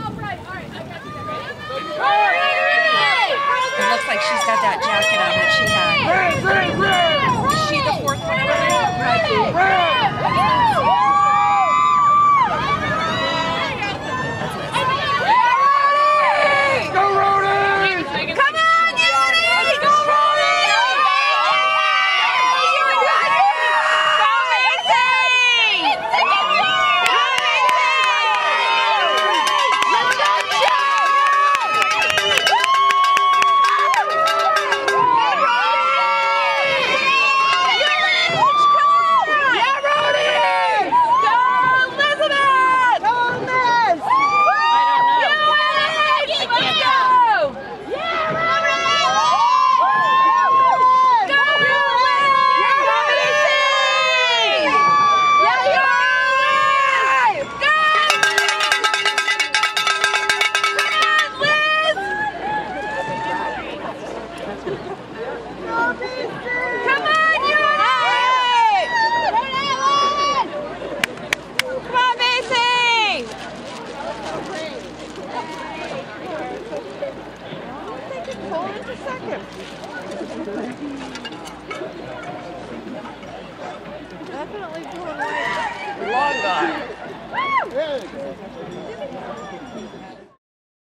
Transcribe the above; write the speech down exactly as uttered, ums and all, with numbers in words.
It looks like she's got that jacket on that she had. Is she the fourth one over there? Definitely doing right. Long guy.